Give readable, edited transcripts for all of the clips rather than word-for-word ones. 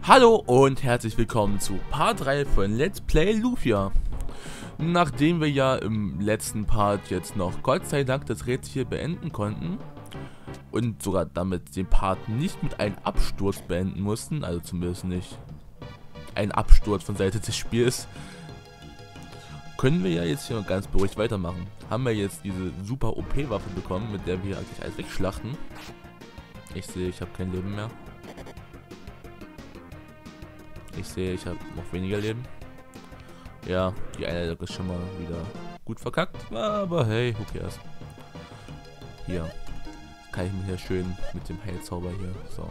Hallo und herzlich willkommen zu Part 3 von Let's Play Lufia. Nachdem wir ja im letzten Part jetzt noch Gott sei Dank das Rätsel hier beenden konnten und sogar damit den Part nicht mit einem Absturz beenden mussten, also zumindest nicht ein Absturz von Seite des Spiels, können wir ja jetzt hier ganz beruhigt weitermachen. Haben wir jetzt diese super OP-Waffe bekommen, mit der wir eigentlich alles wegschlachten. Ich sehe, ich habe kein Leben mehr. Ich sehe, ich habe noch weniger Leben. Ja, die Einheit ist schon mal wieder gut verkackt, aber hey, who cares. Hier kann ich mich hier schön mit dem Heilzauber hier, so.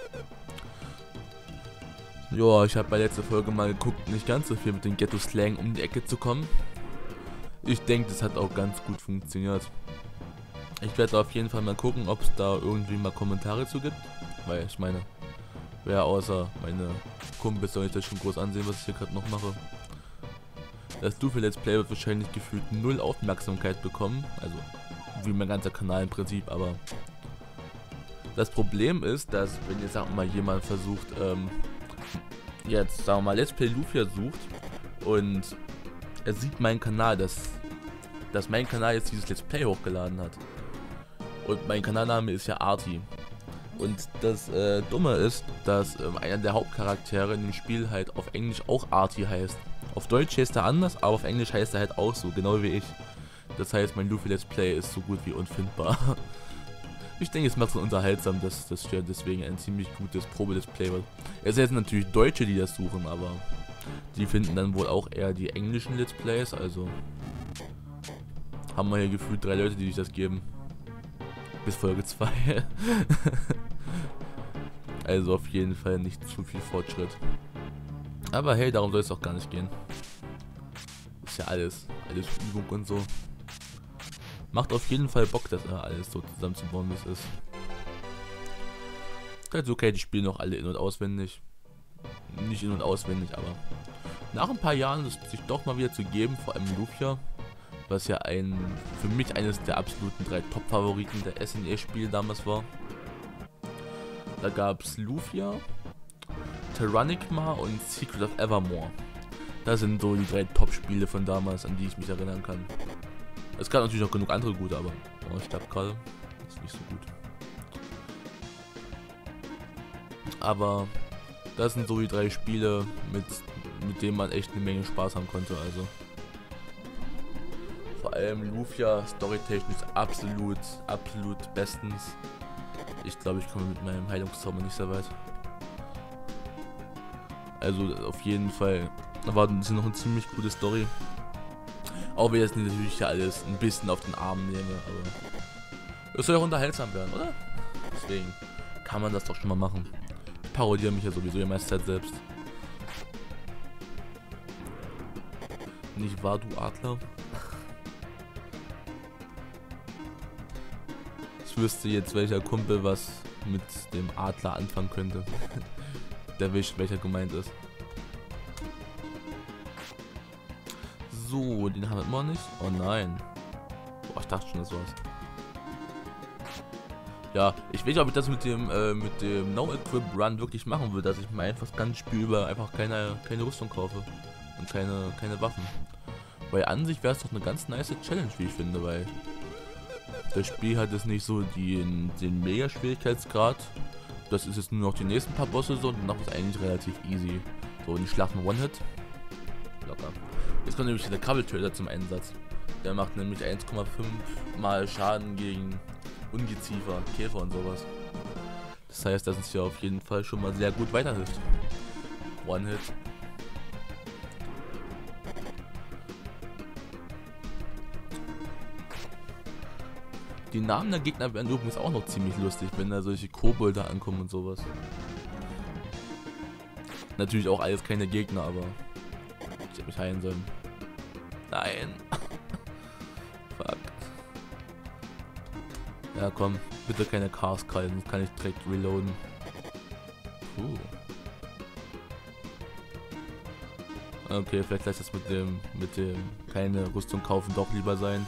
Ja, ich habe bei letzter Folge mal geguckt, nicht ganz so viel mit dem Ghetto-Slang um die Ecke zu kommen. Ich denke, das hat auch ganz gut funktioniert. Ich werde auf jeden Fall mal gucken, ob es da irgendwie mal Kommentare zu gibt, weil ich meine, wer außer meine Kumpels soll ich das schon groß ansehen, was ich hier gerade noch mache. Das Lufia Let's Play wird wahrscheinlich gefühlt null Aufmerksamkeit bekommen, also wie mein ganzer Kanal im Prinzip, aber das Problem ist, dass wenn jetzt sagen wir mal jemand versucht, jetzt sagen wir mal Let's Play Lufia sucht und er sieht meinen Kanal, dass mein Kanal jetzt dieses Let's Play hochgeladen hat und mein Kanalname ist ja Arti. Und das Dumme ist, dass einer der Hauptcharaktere in dem Spiel halt auf Englisch auch Arti heißt. Auf Deutsch heißt er anders, aber auf Englisch heißt er halt auch so, genau wie ich. Das heißt, mein Lufia Let's Play ist so gut wie unfindbar. Ich denke, es macht es unterhaltsam, dass das ja deswegen ein ziemlich gutes Probe-Let's Play wird. Es sind natürlich Deutsche, die das suchen, aber die finden dann wohl auch eher die englischen Let's Plays, also haben wir hier gefühlt 3 Leute, die sich das geben. Bis Folge 2. Also auf jeden Fall nicht zu viel Fortschritt. Aber hey, darum soll es auch gar nicht gehen. Ist ja alles Übung und so. Macht auf jeden Fall Bock, das alles so zusammenzubauen, wie es ist. Ganz okay, die spielen noch alle in- und auswendig. Nicht in- und auswendig, aber nach ein paar Jahren es sich doch mal wieder zu geben, vor allem Lufia, was ja für mich eines der absoluten 3 Top-Favoriten der SNES-Spiele damals war. Da gab es Lufia, Terranigma und Secret of Evermore. Das sind so die 3 Top-Spiele von damals, an die ich mich erinnern kann. Es gab natürlich noch genug andere gute, aber ich glaube gerade ist nicht so gut. Aber das sind so die 3 Spiele, mit denen man echt eine Menge Spaß haben konnte. Also vor allem Lufia, storytechnisch absolut bestens. Ich glaube, ich komme mit meinem Heilungszauber nicht sehr weit. Also auf jeden Fall war das noch eine ziemlich gute Story. Auch wenn ich das natürlich ja alles ein bisschen auf den Arm nehme, aber es soll ja auch unterhaltsam werden, oder? Deswegen kann man das doch schon mal machen. Ich parodiere mich ja sowieso die meiste Zeit selbst. Nicht wahr, du Adler? Ich wüsste jetzt, welcher Kumpel was mit dem Adler anfangen könnte. Der wischt, welcher gemeint ist. So, den haben wir immer nicht. Oh nein. Boah, ich dachte schon, das war's. Ja, ich weiß nicht, ob ich das mit dem No-Equip-Run wirklich machen will, dass ich mir einfach das ganze Spiel über einfach keine Rüstung kaufe. Und keine Waffen. Weil an sich wäre es doch eine ganz nice Challenge, wie ich finde, weil das Spiel hat jetzt nicht so den Mega-Schwierigkeitsgrad. Das ist jetzt nur noch die nächsten paar Bosse so und danach ist eigentlich relativ easy. So, die Schlachten One-Hit. Locker. Jetzt kommt nämlich der Krabbeltöter zum Einsatz. Der macht nämlich 1,5 mal Schaden gegen Ungeziefer, Käfer und sowas. Das heißt, dass uns hier auf jeden Fall schon mal sehr gut weiterhilft. One-Hit. Die Namen der Gegner werden übrigens auch noch ziemlich lustig, wenn da solche Kobolde ankommen und sowas. Natürlich auch alles keine Gegner, aber ich hätte mich heilen sollen. Nein. Fuck. Ja komm, bitte keine Cars-Kallen, sonst kann ich direkt reloaden. Okay, vielleicht lässt das mit dem keine Rüstung kaufen doch lieber sein.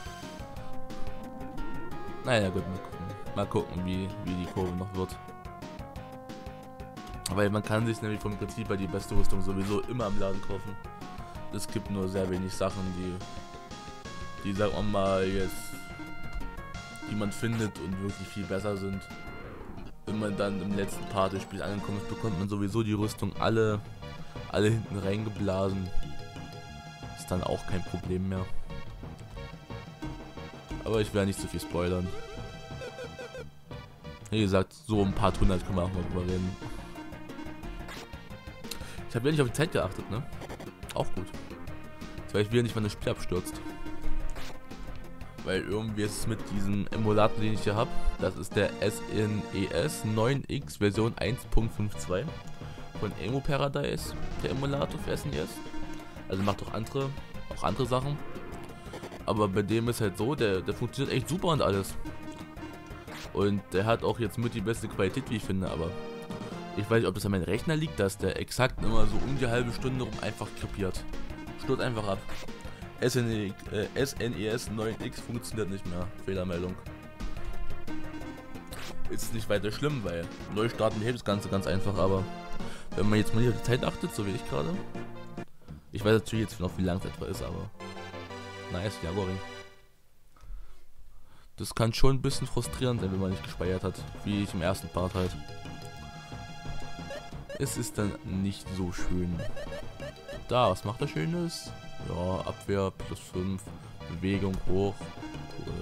Naja gut, mal gucken wie die Kurve noch wird. Weil man kann sich nämlich vom Prinzip her die beste Rüstung sowieso immer im Laden kaufen. Es gibt nur sehr wenig Sachen, die sagen wir mal jetzt, die man findet und wirklich viel besser sind. Wenn man dann im letzten Part des Spiels angekommen ist, bekommt man sowieso die Rüstung alle hinten reingeblasen. Ist dann auch kein Problem mehr. Aber ich werde nicht zu viel spoilern. Wie gesagt, so ein paar 100 können wir auch mal drüber reden. Ich habe ja nicht auf die Zeit geachtet, ne? Auch gut. Jetzt weiß ich wieder nicht, wann das Spiel abstürzt. Weil irgendwie ist es mit diesem Emulator, den ich hier habe, das ist der SNES 9X Version 1.52 von Emo Paradise, der Emulator für SNES. Also macht auch andere Sachen. Aber bei dem ist halt so, der funktioniert echt super und alles. Und der hat auch jetzt mit die beste Qualität, wie ich finde, aber ich weiß nicht, ob das an meinem Rechner liegt, dass der exakt immer so um die halbe Stunde rum einfach krepiert. Stürzt einfach ab. SNES 9X funktioniert nicht mehr. Fehlermeldung. Ist nicht weiter schlimm, weil neu starten hält das Ganze ganz einfach, aber wenn man jetzt mal nicht auf die Zeit achtet, so wie ich gerade. Ich weiß natürlich jetzt noch, wie lang es etwa ist, aber nice, Jaguaring. Das kann schon ein bisschen frustrierend sein, wenn man nicht gespeichert hat, wie ich im ersten Part halt. Es ist dann nicht so schön. Da, was macht er Schönes? Ja, Abwehr plus 5, Bewegung hoch. Cool.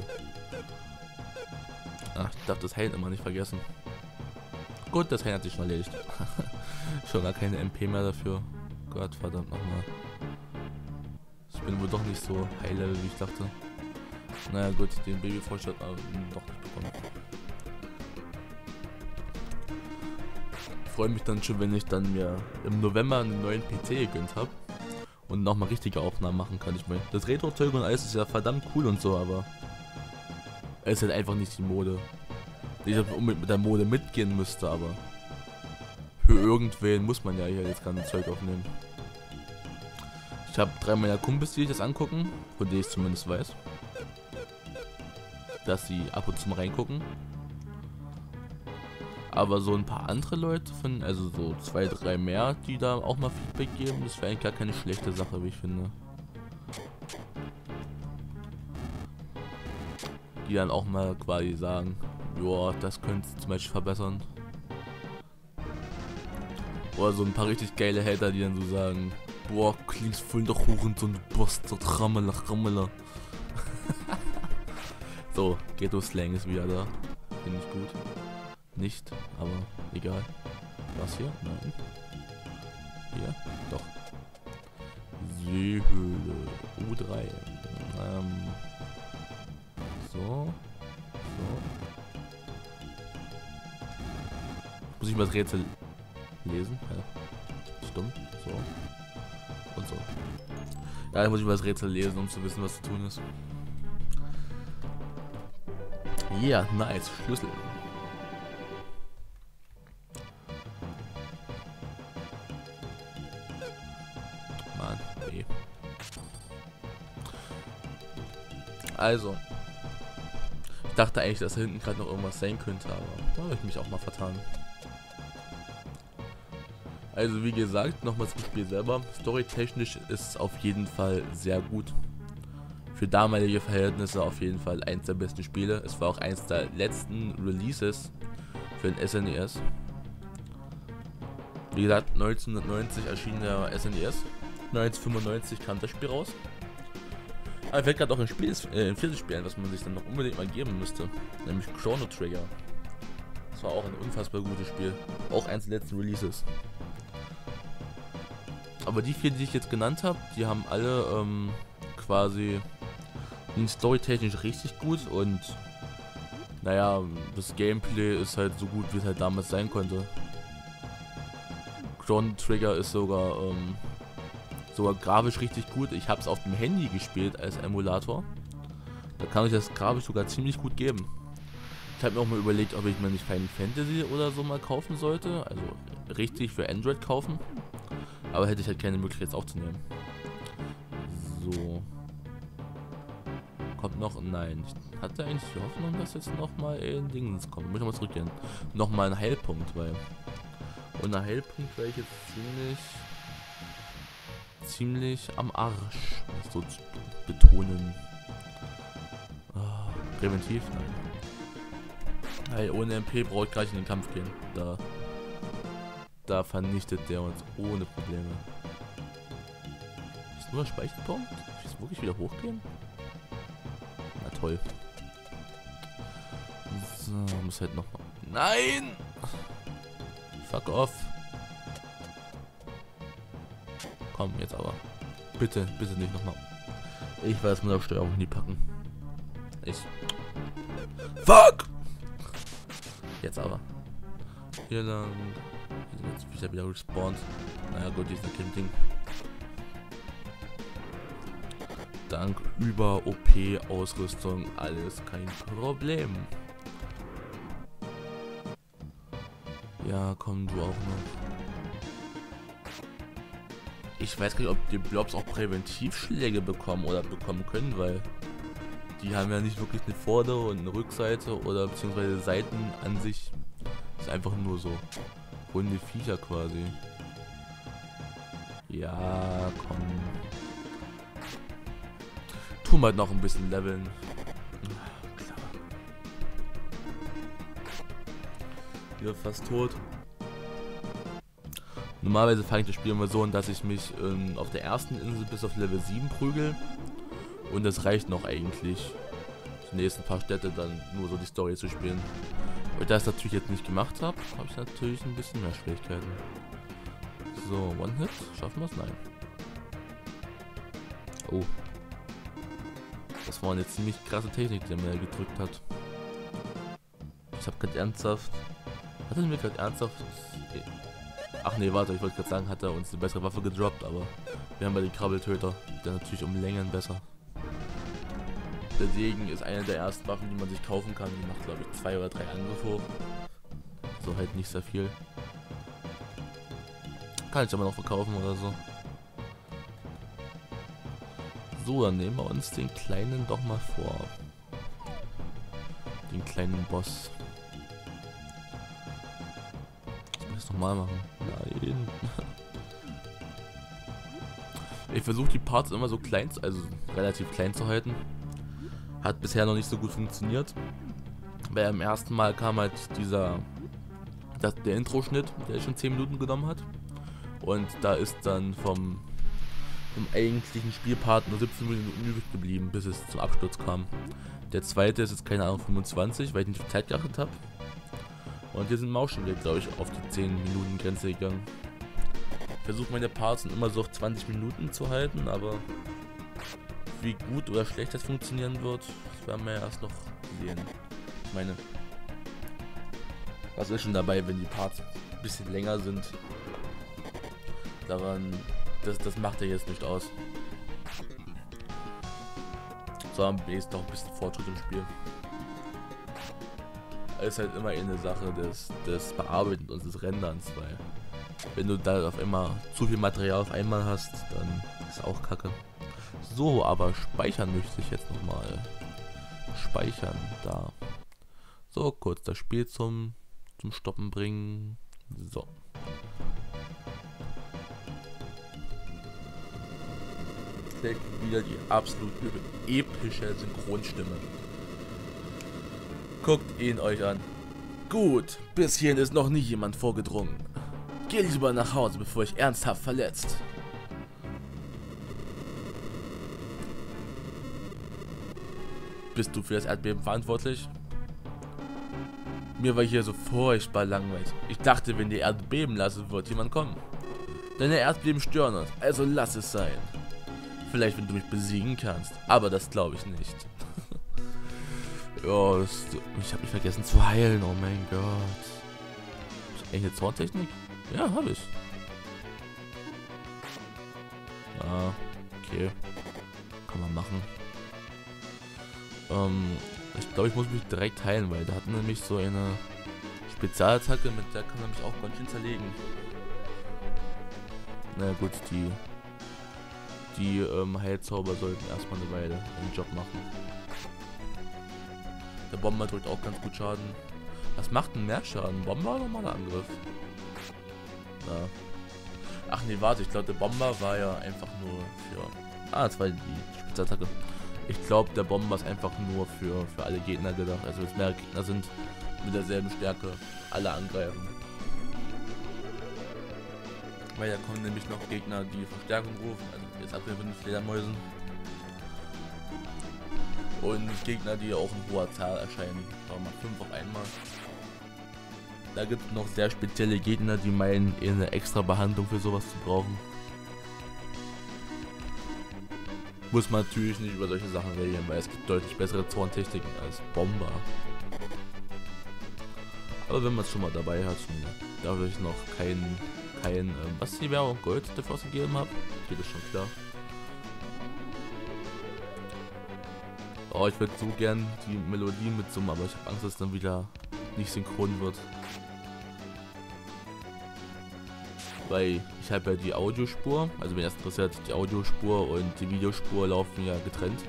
Ach, ich darf das Heilen immer nicht vergessen. Gut, das Heilen hat sich schon erledigt. Schon gar keine MP mehr dafür. Gott, verdammt nochmal. Ich bin wohl doch nicht so High-Level, wie ich dachte. Naja gut, den Babyfrosch hat man doch nicht bekommen. Ich freue mich dann schon, wenn ich dann mir im November einen neuen PC gegönnt habe und nochmal richtige Aufnahmen machen kann. Ich meine, das Retro-Zeug und alles ist ja verdammt cool und so, aber es ist halt einfach nicht die Mode. Nicht, dass man unbedingt mit der Mode mitgehen müsste, aber für irgendwen muss man ja hier jetzt ganze Zeug aufnehmen. Ich habe 3 meiner Kumpels, die sich das angucken, von denen ich zumindest weiß, dass sie ab und zu mal reingucken. Aber so ein paar andere Leute, also so 2, 3 mehr, die da auch mal Feedback geben, das wäre eigentlich gar keine schlechte Sache, wie ich finde. Die dann auch mal quasi sagen, ja, das könnte zum Beispiel verbessern. Oder so ein paar richtig geile Hater, die dann so sagen, boah, klingst voll der Hurensohn, du Bastard, Rammela, Rammela. So, Ghetto-Slang ist wieder da. Finde ich gut. Nicht, aber egal. Was hier? Nein. Hier? Doch. Seehöhle. U3. So. Muss ich mal das Rätsel lesen? Ja. Stumm. So. Und so. Ja, da muss ich mal das Rätsel lesen, um zu wissen, was zu tun ist. Ja, yeah, nice. Schlüssel. Mann, nee. Also. Ich dachte eigentlich, dass da hinten gerade noch irgendwas sein könnte, aber da habe ich mich auch mal vertan. Also wie gesagt, nochmal zum Spiel selber. Storytechnisch ist es auf jeden Fall sehr gut. Für damalige Verhältnisse auf jeden Fall eins der besten Spiele. Es war auch eins der letzten Releases für den SNES. Wie gesagt, 1990 erschien der SNES. 1995 kam das Spiel raus. Aber fällt gerade auch ein viertes Spiel ein, was man sich dann noch unbedingt mal geben müsste. Nämlich Chrono Trigger. Das war auch ein unfassbar gutes Spiel. Auch eins der letzten Releases. Aber die 4, die ich jetzt genannt habe, die haben alle quasi storytechnisch richtig gut und naja, das Gameplay ist halt so gut, wie es halt damals sein konnte. Chrono Trigger ist sogar grafisch richtig gut. Ich habe es auf dem Handy gespielt als Emulator. Da kann ich das grafisch sogar ziemlich gut geben. Ich habe mir auch mal überlegt, ob ich mir nicht Final Fantasy oder so mal kaufen sollte. Also richtig für Android kaufen. Aber hätte ich halt keine Möglichkeit, jetzt aufzunehmen. So. Kommt noch? Nein. Ich hatte eigentlich die Hoffnung, dass jetzt nochmal in Dingens kommt. Muss ich nochmal zurückgehen. Nochmal ein Heilpunkt, weil Und der Heilpunkt wäre ich jetzt ziemlich am Arsch, so zu betonen. Präventiv? Nein. Hey, ohne MP brauche ich gleich in den Kampf gehen. Da vernichtet der uns ohne Probleme. Ist nur ein Speicherpunkt? Will ich wirklich wieder hochgehen? Na toll. So, muss halt nochmal. Nein! Fuck off. Komm, jetzt aber. Bitte, bitte nicht nochmal. Ich weiß, man auf Steuerung nie packen. Fuck! Jetzt aber. Hier lang. Jetzt bin ich wieder respawned. Naja gut, die ist ein Ding. Dank über OP-Ausrüstung alles kein Problem. Ja, komm du auch noch. Ich weiß gar nicht, ob die Blobs auch Präventivschläge bekommen oder bekommen können, weil die haben ja nicht wirklich eine Vorder- und eine Rückseite oder beziehungsweise Seiten an sich. Ist einfach nur so runde Viecher quasi. Ja, komm. Tun wir halt noch ein bisschen leveln. Klar. Wieder fast tot. Normalerweise fange ich das Spiel immer so an, dass ich mich auf der ersten Insel bis auf Level 7 prügel. Und das reicht noch eigentlich. Die nächsten paar Städte dann nur so die Story zu spielen. Weil ich das natürlich jetzt nicht gemacht habe, habe ich natürlich ein bisschen mehr Schwierigkeiten. So, One-Hit. Schaffen wir es? Nein. Oh. Das war eine ziemlich krasse Technik, die er mir gedrückt hat. Ich habe gerade ernsthaft... Hat er mir gerade ernsthaft... Ach nee, warte, ich wollte gerade sagen, hat er uns eine bessere Waffe gedroppt, aber wir haben bei den Krabbeltöter, der natürlich um Längen besser. Der Degen ist eine der ersten Waffen, die man sich kaufen kann. Die macht, glaube ich, 2 oder 3 Angriffe hoch. So halt nicht sehr viel. Kann ich aber noch verkaufen oder so. So, dann nehmen wir uns den kleinen doch mal vor. Den kleinen Boss. Soll ich das nochmal machen? Nein. Ich versuche die Parts immer so klein, also relativ klein zu halten. Hat bisher noch nicht so gut funktioniert. Weil am ersten Mal kam halt der Intro-Schnitt, der schon 10 Minuten genommen hat. Und da ist dann vom eigentlichen Spielpart nur 17 Minuten übrig geblieben, bis es zum Absturz kam. Der zweite ist jetzt keine Ahnung 25, weil ich nicht auf Zeit geachtet habe. Und hier sind wir auch schon wieder, glaube ich, auf die 10 Minuten Grenze gegangen. Ich versuche meine Parts immer so auf 20 Minuten zu halten, aber wie gut oder schlecht das funktionieren wird, das werden wir ja erst noch sehen. Ich meine, was ist schon dabei, wenn die Parts ein bisschen länger sind? Daran, das macht er jetzt nicht aus. Sondern ist doch ein bisschen Fortschritt im Spiel. Es ist halt immer eine Sache des Bearbeitens und des Renderns, weil wenn du da auf einmal zu viel Material auf einmal hast, dann ist auch kacke. So, aber speichern möchte ich jetzt nochmal. Speichern, da. So, kurz das Spiel zum Stoppen bringen. So. Wieder die absolut epische Synchronstimme. Guckt ihn euch an. Gut, bis hierhin ist noch nie jemand vorgedrungen. Geh lieber nach Hause, bevor ich ernsthaft verletzt. Bist du für das Erdbeben verantwortlich? Mir war hier so furchtbar langweilig. Ich dachte, wenn die Erde beben lasse, wird jemand kommen. Deine Erdbeben stören uns, also lass es sein. Vielleicht, wenn du mich besiegen kannst, aber das glaube ich nicht. Ja, ich habe mich vergessen zu heilen, oh mein Gott. Hab ich eigentlich eine Zorntechnik? Ja, habe ich. Ja, okay. Kann man machen. Ich glaube, ich muss mich direkt heilen, weil der hat nämlich so eine Spezialattacke, mit der kann er mich auch ganz schön zerlegen. Na gut, die Heilzauber sollten erstmal eine Weile den Job machen. Der Bomber drückt auch ganz gut Schaden. Was macht denn mehr Schaden? Bomber oder normaler Angriff? Ja. Ach nee, warte, ich glaube der Bomber war ja einfach nur für... Ah, das war die Spitzattacke. Ich glaube der Bomber ist einfach nur für alle Gegner gedacht. Also wenn es mehrere Gegner sind mit derselben Stärke, alle angreifen. Weil da kommen nämlich noch Gegner, die Verstärkung rufen, also jetzt abgesehen von den Fledermäusen. Und Gegner, die auch in hoher Zahl erscheinen. Sagen wir mal 5 auf einmal. Da gibt es noch sehr spezielle Gegner, die meinen, eine extra Behandlung für sowas zu brauchen. Muss man natürlich nicht über solche Sachen reden, weil es gibt deutlich bessere Zorntechniken als Bomber. Aber wenn man es schon mal dabei hat, darf ich noch kein was die Währung Gold dafür ausgegeben habe, geht es schon klar. Oh, ich würde so gern die Melodie mitsummen, aber ich habe Angst, dass es dann wieder nicht synchron wird. Weil ich habe ja die Audiospur, also wenn ihr das interessiert, die Audiospur und die Videospur laufen ja getrennt.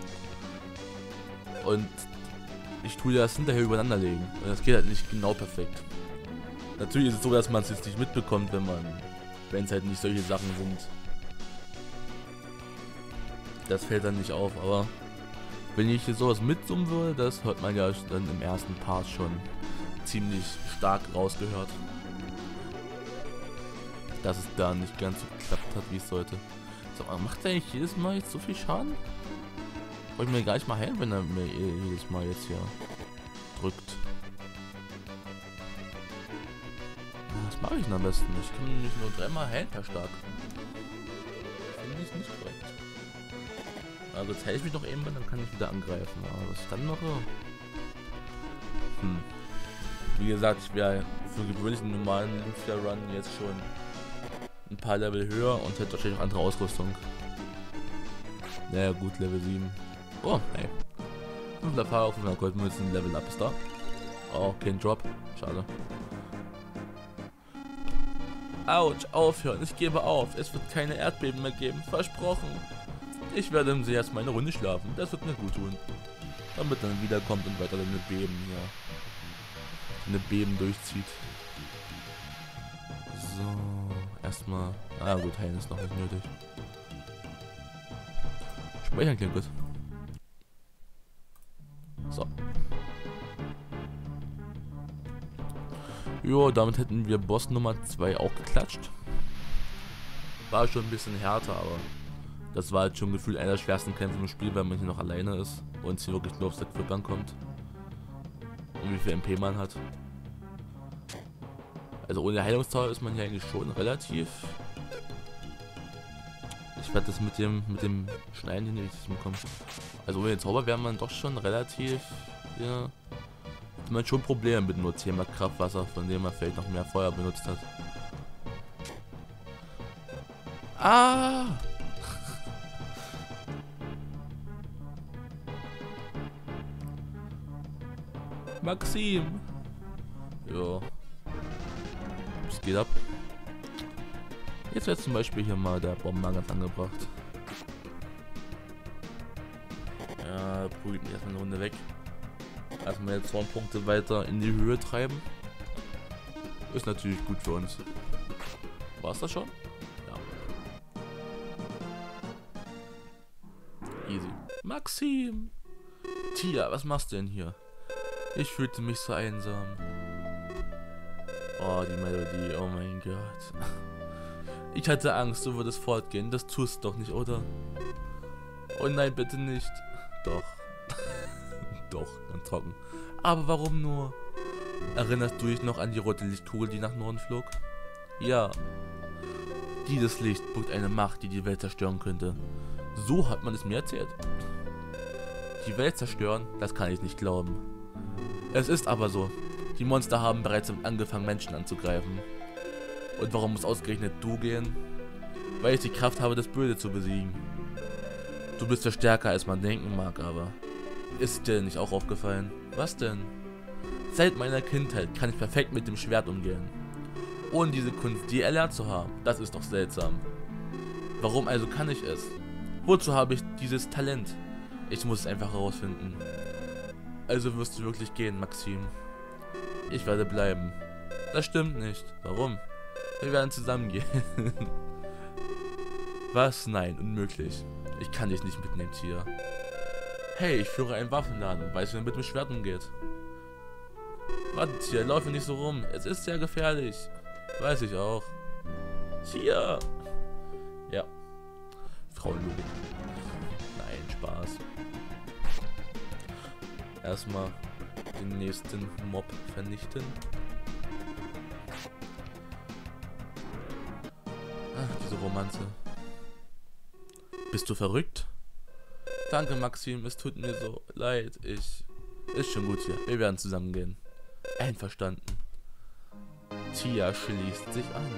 Und ich tue das hinterher übereinander legen und das geht halt nicht genau perfekt. Natürlich ist es so, dass man es jetzt nicht mitbekommt, wenn es halt nicht solche Sachen sind. Das fällt dann nicht auf, aber wenn ich hier sowas mitsummen würde, das hört man ja dann im ersten Part schon ziemlich stark rausgehört. Dass es da nicht ganz so geklappt hat, wie es sollte. So, macht er eigentlich jedes Mal jetzt so viel Schaden? Wollte ich mir gar nicht mal heilen, wenn er mir jedes Mal jetzt hier drückt. Was mache ich denn am besten? Ich kann nämlich nur 3-mal heilen per Stark. Finde ich nicht korrekt. Also jetzt heile ich mich noch eben, dann kann ich wieder angreifen. Aber was ich dann mache? Wie gesagt, ich wäre für gewöhnlichen normalen Lufia Run jetzt schon ein paar Level höher und hätte wahrscheinlich noch andere Ausrüstung. Naja gut, Level 7. Oh, hey. 500 Erfahrung, 500 Goldmünzen, Level Up ist da. Oh, kein Drop. Schade. Autsch, aufhören, ich gebe auf. Es wird keine Erdbeben mehr geben, versprochen. Ich werde im See erstmal eine Runde schlafen, das wird mir gut tun. Damit dann wiederkommt und weiter eine Beben hier. Eine Beben durchzieht. So, erstmal. Ah gut, heilen ist noch nicht nötig. Speichern klingt gut. So. Jo, damit hätten wir Boss Nummer 2 auch geklatscht. War schon ein bisschen härter, aber das war halt schon gefühlt einer der schwersten Kämpfe im Spiel, weil man hier noch alleine ist und hier wirklich nur aufs Equipment kommt. Und wie viel MP man hat. Also ohne Heilungstower ist man hier eigentlich schon relativ... Ich werde das mit dem Schneiden hier nicht bekommen. Also ohne den Zauber wäre man doch schon relativ... Ja, hat man schon Probleme mit nur 10 Kraftwasser, von dem man vielleicht noch mehr Feuer benutzt hat. Ah! Maxim! Ja. Es geht ab. Jetzt wird zum Beispiel hier mal der Bomber ganz angebracht. Ja, prügelt mich erstmal eine Runde weg. Erstmal jetzt 2 Punkte weiter in die Höhe treiben. Ist natürlich gut für uns. War's das schon? Ja. Easy. Maxim! Tia, was machst du denn hier? Ich fühlte mich so einsam. Oh, die Melodie, oh mein Gott. Ich hatte Angst, du würdest fortgehen. Das tust du doch nicht, oder? Oh nein, bitte nicht. Doch. Doch, ganz trocken. Aber warum nur? Erinnerst du dich noch an die rote Lichtkugel, die nach Norden flog? Ja. Dieses Licht birgt eine Macht, die die Welt zerstören könnte. So hat man es mir erzählt. Die Welt zerstören? Das kann ich nicht glauben. Es ist aber so. Die Monster haben bereits angefangen, Menschen anzugreifen. Und warum muss ausgerechnet du gehen? Weil ich die Kraft habe, das Böse zu besiegen. Du bist ja stärker, als man denken mag, aber... Ist dir nicht auch aufgefallen? Was denn? Seit meiner Kindheit kann ich perfekt mit dem Schwert umgehen. Ohne diese Kunst je erlernt zu haben, das ist doch seltsam. Warum also kann ich es? Wozu habe ich dieses Talent? Ich muss es einfach herausfinden. Also wirst du wirklich gehen, Maxim. Ich werde bleiben. Das stimmt nicht. Warum? Wir werden zusammengehen. Was? Nein, unmöglich. Ich kann dich nicht mitnehmen, Tier. Hey, ich führe einen Waffenladen und weiß, wie man mit dem Schwert umgeht. Warte, Tier, laufe nicht so rum. Es ist sehr gefährlich. Weiß ich auch. Tier! Ja. Frauenlogik. Nein, Spaß. Erstmal den nächsten Mob vernichten. Ach, diese Romanze. Bist du verrückt? Danke, Maxim, es tut mir so leid. Ist schon gut hier. Wir werden zusammen gehen. Einverstanden. Tia schließt sich an.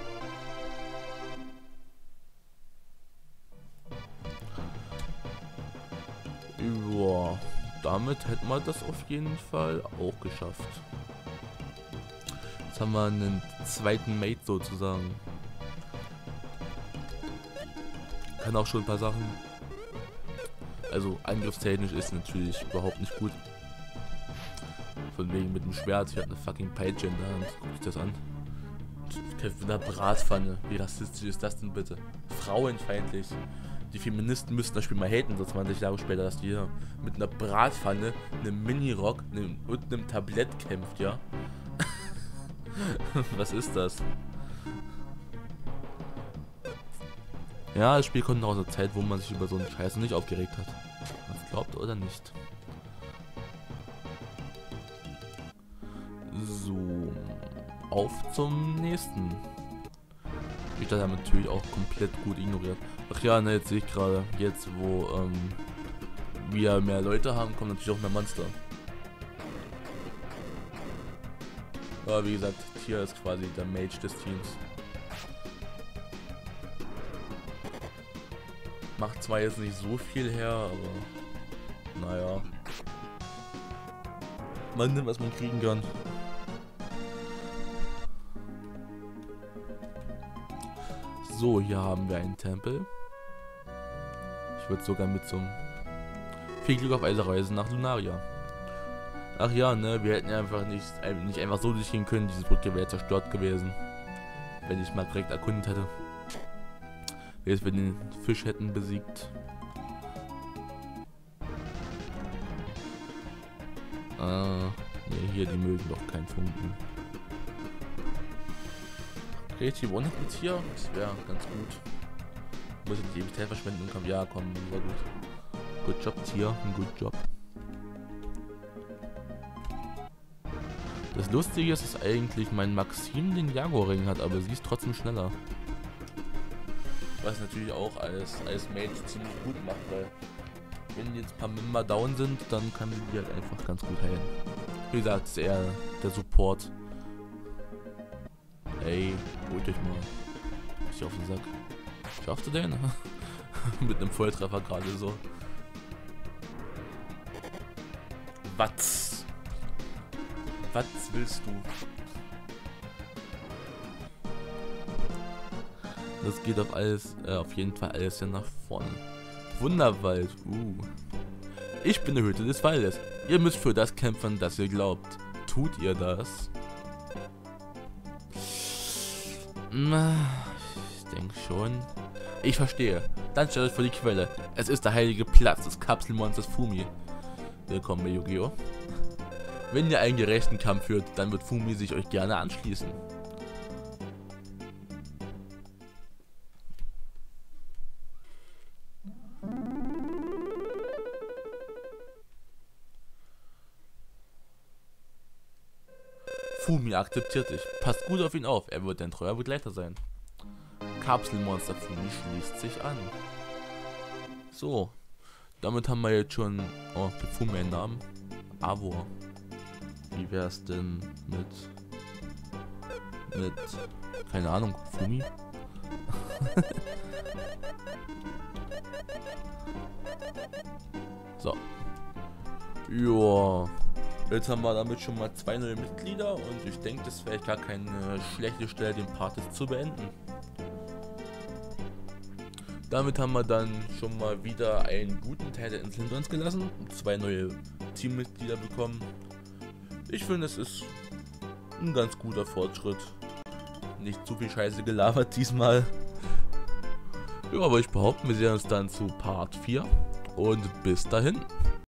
Ja, damit hätten wir das auf jeden Fall auch geschafft. Jetzt haben wir einen zweiten Mate sozusagen. Kann auch schon ein paar Sachen. Also angriffstechnisch ist natürlich überhaupt nicht gut. Von wegen mit dem Schwert. Ich habe eine fucking Peitsche in der Hand. Guck dich das an. Ich kämpfe mit einer Bratpfanne. Wie rassistisch ist das denn bitte? Frauenfeindlich. Die Feministen müssten das Spiel mal haten, so 20 Jahre später, dass die hier mit einer Bratpfanne, einem Minirock und einem Tablett kämpft, ja? Was ist das? Ja, das Spiel kommt noch aus einer Zeit, wo man sich über so einen Scheiß nicht aufgeregt hat. Man glaubt oder nicht. So, auf zum nächsten. Ich das habe natürlich auch komplett gut ignoriert. Ach ja, ne, jetzt sehe ich gerade, jetzt wo wir mehr Leute haben, kommen natürlich auch mehr Monster. Aber wie gesagt, Tia ist quasi der Mage des Teams. Macht zwar jetzt nicht so viel her, aber naja. Man nimmt, was man kriegen kann. So, hier haben wir einen Tempel. Ich würde sogar mit zum viel Glück auf Eiserreisen nach Lunaria. Ach ja, ne, wir hätten ja einfach nicht einfach so durchgehen können. Diese Brücke wäre zerstört gewesen, wenn ich mal direkt erkundet hätte. Jetzt wir den Fisch hätten besiegt. Ne, hier, die mögen doch keinen Funken. Richtig One mit hier, das wäre ganz gut. Muss ich die Ewigkeit verschwenden und kommen. Ja, komm, sehr gut. Good job, Tier, ein good job. Das Lustige ist, dass eigentlich mein Maxim den Jaguar-Ring hat, aber sie ist trotzdem schneller. Was natürlich auch als Mage ziemlich gut macht, weil wenn jetzt ein paar Member down sind, dann kann sie die halt einfach ganz gut heilen. Wie gesagt, ist eher der Support. Ey, holt euch mal. Ich auf den Sack. Schaffst du den? Mit einem Volltreffer gerade so. Was? Was willst du? Das geht auf alles, auf jeden Fall alles ja nach vorne. Wunderwald, Ich bin der Hüter des Waldes. Ihr müsst für das kämpfen, das ihr glaubt. Tut ihr das? Ich denke schon. Ich verstehe. Dann stellt euch vor die Quelle. Es ist der heilige Platz des Kapselmonsters Fumi. Willkommen bei Yu-Gi-Oh! Wenn ihr einen gerechten Kampf führt, dann wird Fumi sich euch gerne anschließen. Fumi akzeptiert dich. Passt gut auf ihn auf, er wird dein treuer Begleiter sein. Kapselmonster Fumi schließt sich an. So, damit haben wir jetzt schon, für Fumi einen Namen. Avor. Wie wär's denn mit, keine Ahnung, Fumi? So. Joa. Jetzt haben wir damit schon mal 2 neue Mitglieder und ich denke, das wäre gar keine schlechte Stelle, den Part jetzt zu beenden. Damit haben wir dann schon mal wieder einen guten Teil der Insel hinter uns gelassen und 2 neue Teammitglieder bekommen. Ich finde, es ist ein ganz guter Fortschritt. Nicht zu viel Scheiße gelabert diesmal. Ja, aber ich behaupte, wir sehen uns dann zu Part 4. Und bis dahin.